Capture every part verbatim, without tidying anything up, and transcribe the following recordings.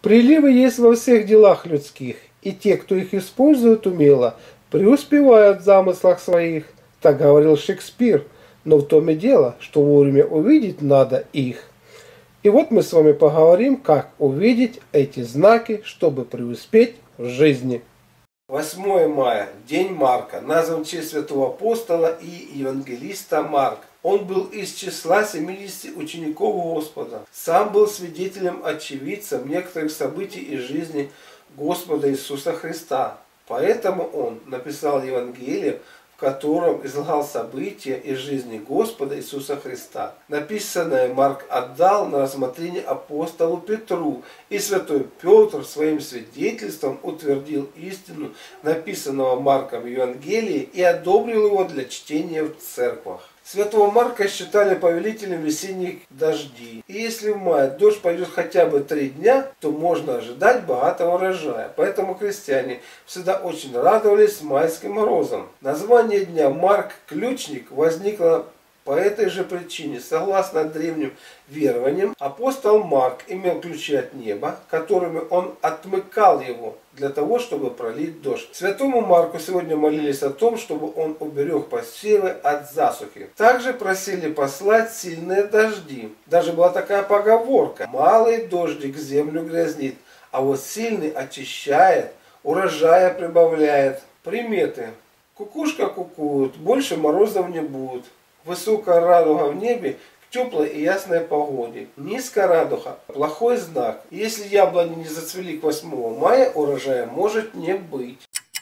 Приливы есть во всех делах людских, и те, кто их использует умело, преуспевают в замыслах своих. Так говорил Шекспир, но в том и дело, что вовремя увидеть надо их. И вот мы с вами поговорим, как увидеть эти знаки, чтобы преуспеть в жизни. восьмое мая, день Марка, назван в честь святого апостола и евангелиста Марк. Он был из числа семидесяти учеников Господа. Сам был свидетелем, очевидцем некоторых событий из жизни Господа Иисуса Христа. Поэтому он написал Евангелие, в котором излагал события из жизни Господа Иисуса Христа. Написанное Марк отдал на рассмотрение апостолу Петру, и святой Петр своим свидетельством утвердил истину написанного Марком Евангелия и одобрил его для чтения в церквах. Святого Марка считали повелителем весенних дождей. И если в мае дождь пойдет хотя бы три дня, то можно ожидать богатого урожая. Поэтому крестьяне всегда очень радовались майским морозам. Название дня Марк Ключник возникло по этой же причине. Согласно древним верованиям, апостол Марк имел ключи от неба, которыми он отмыкал его для того, чтобы пролить дождь. Святому Марку сегодня молились о том, чтобы он уберег посевы от засухи. Также просили послать сильные дожди. Даже была такая поговорка: малый дождик землю грязнит, а вот сильный очищает, урожая прибавляет. Приметы. Кукушка кукует, больше морозов не будет. Высокая радуга в небе к теплой и ясной погоде. Низкая радуга – плохой знак. Если яблони не зацвели к восьмому мая, урожая может не быть.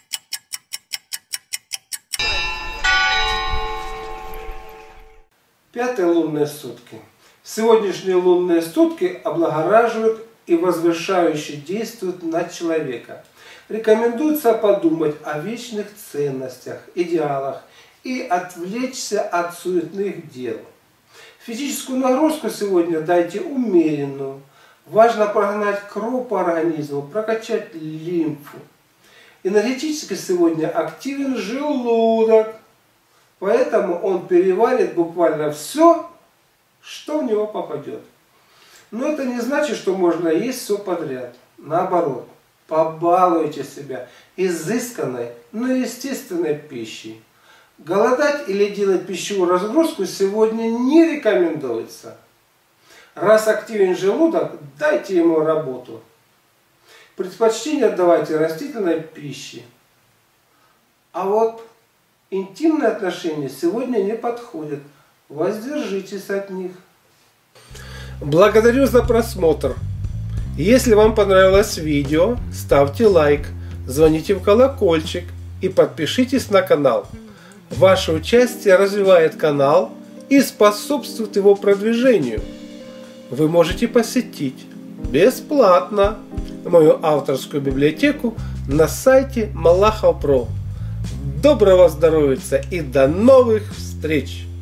Пятые лунные сутки. Сегодняшние лунные сутки облагораживают и возвышающе действуют на человека. Рекомендуется подумать о вечных ценностях, идеалах и отвлечься от суетных дел. Физическую нагрузку сегодня дайте умеренную. Важно прогнать кровь по организму, прокачать лимфу. Энергетически сегодня активен желудок, поэтому он переварит буквально все, что в него попадет. Но это не значит, что можно есть все подряд. Наоборот, побалуйте себя изысканной, но естественной пищей. Голодать или делать пищевую разгрузку сегодня не рекомендуется. Раз активен желудок, дайте ему работу. Предпочтение отдавайте растительной пище. А вот интимные отношения сегодня не подходят. Воздержитесь от них. Благодарю за просмотр. Если вам понравилось видео, ставьте лайк, звоните в колокольчик и подпишитесь на канал. Ваше участие развивает канал и способствует его продвижению. Вы можете посетить бесплатно мою авторскую библиотеку на сайте Малахов точка про. Доброго здоровья и до новых встреч!